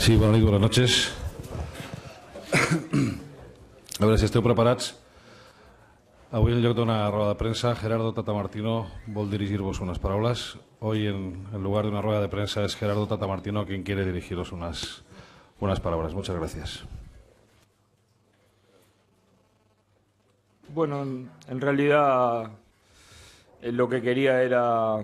Sí, buenas noches. A veure, si esteu preparats. Avui, en lloc d'una roda de premsa, Gerardo Tata Martino vol dirigir-vos unas paraules. Hoy, en lugar de una rueda de prensa, es Gerardo Tata Martino quien quiere dirigiros unas palabras. Muchas gracias. Bueno, en realidad lo que quería era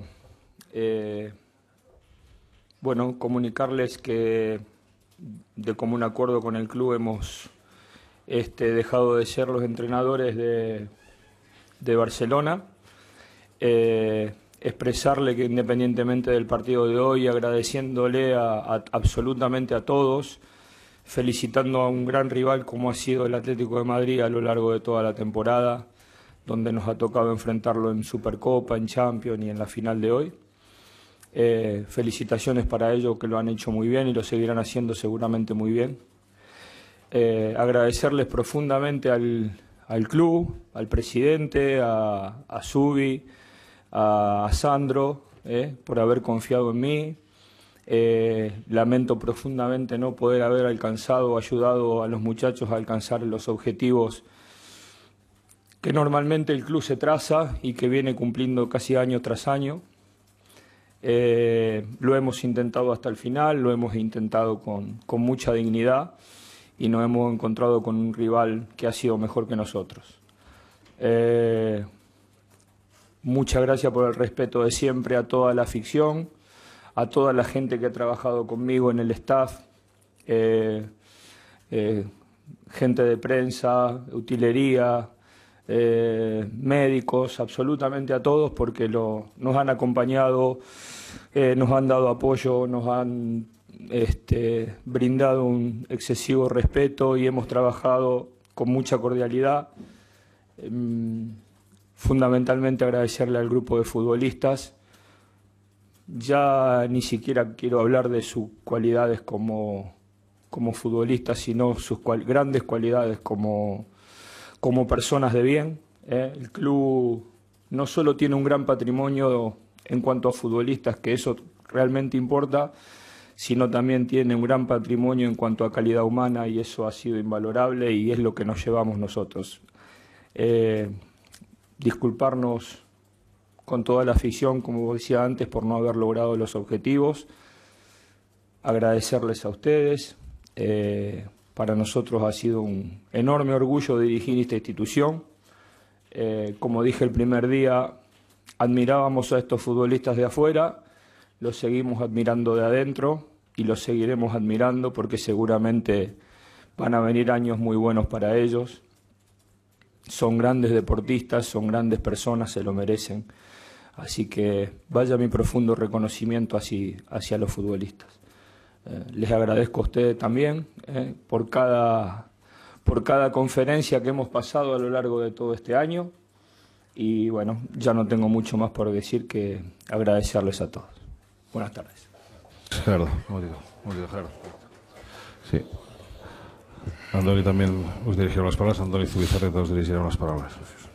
comunicarles que de común acuerdo con el club hemos dejado de ser los entrenadores de Barcelona. Expresarle que independientemente del partido de hoy, agradeciéndole absolutamente a todos, felicitando a un gran rival como ha sido el Atlético de Madrid a lo largo de toda la temporada, donde nos ha tocado enfrentarlo en Supercopa, en Champions y en la final de hoy. Felicitaciones para ellos, que lo han hecho muy bien y lo seguirán haciendo seguramente muy bien. Agradecerles profundamente al club, al presidente, a Zubi, a Sandro, por haber confiado en mí. Lamento profundamente no poder haber alcanzado o ayudado a los muchachos a alcanzar los objetivos que normalmente el club se traza y que viene cumpliendo casi año tras año. Lo hemos intentado hasta el final, lo hemos intentado con mucha dignidad y nos hemos encontrado con un rival que ha sido mejor que nosotros. Muchas gracias por el respeto de siempre a toda la afición, a toda la gente que ha trabajado conmigo en el staff, gente de prensa, utilería, médicos, absolutamente a todos, porque nos han acompañado, nos han dado apoyo, nos han brindado un excesivo respeto y hemos trabajado con mucha cordialidad. Fundamentalmente agradecerle al grupo de futbolistas. Ya ni siquiera quiero hablar de sus cualidades como futbolistas, sino sus grandes cualidades como personas de bien. El club no solo tiene un gran patrimonio en cuanto a futbolistas, que eso realmente importa, sino también tiene un gran patrimonio en cuanto a calidad humana, y eso ha sido invalorable y es lo que nos llevamos nosotros. Disculparnos con toda la afición, como decía antes, por no haber logrado los objetivos. Agradecerles a ustedes. Para nosotros ha sido un enorme orgullo dirigir esta institución. Como dije el primer día, admirábamos a estos futbolistas de afuera, los seguimos admirando de adentro y los seguiremos admirando porque seguramente van a venir años muy buenos para ellos. Son grandes deportistas, son grandes personas, se lo merecen. Así que vaya mi profundo reconocimiento hacia los futbolistas. Les agradezco a ustedes también por cada conferencia que hemos pasado a lo largo de todo este año. Y bueno, ya no tengo mucho más por decir que agradecerles a todos. Buenas tardes. Gerardo, Gerardo. Sí. Andoni también os dirigirá unas palabras. Andoni Zubizarreta os dirigirá unas palabras.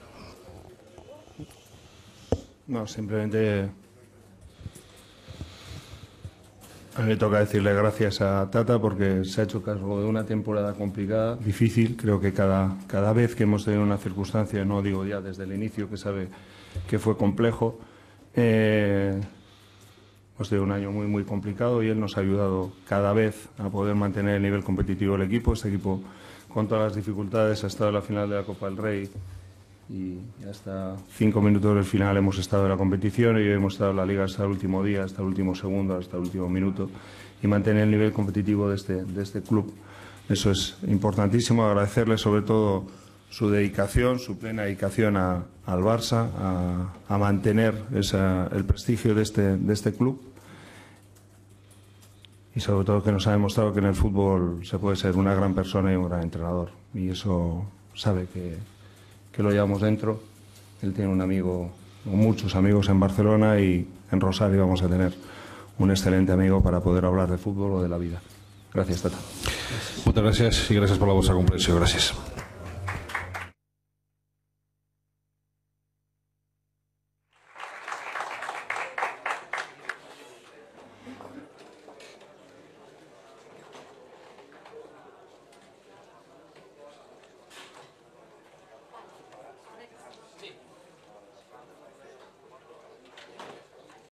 No, simplemente a mí me toca decirle gracias a Tata porque se ha hecho cargo de una temporada complicada, difícil. Creo que cada vez que hemos tenido una circunstancia, no digo ya desde el inicio, que sabe que fue complejo, hemos tenido un año muy, muy complicado y él nos ha ayudado cada vez a poder mantener el nivel competitivo del equipo. Este equipo, con todas las dificultades, ha estado en la final de la Copa del Rey y hasta 5 minutos del final hemos estado en la competición y hoy hemos estado en la Liga hasta el último día, hasta el último segundo, hasta el último minuto, y mantener el nivel competitivo de este club. Eso es importantísimo. Agradecerle sobre todo su dedicación, su plena dedicación al Barça, a mantener el prestigio de este club, y sobre todo que nos ha demostrado que en el fútbol se puede ser una gran persona y un gran entrenador, y eso sabe que lo llevamos dentro. Él tiene un amigo, o muchos amigos en Barcelona, y en Rosario vamos a tener un excelente amigo para poder hablar de fútbol o de la vida. Gracias, Tata. Muchas gracias y gracias por la vuestra comprensión. Gracias.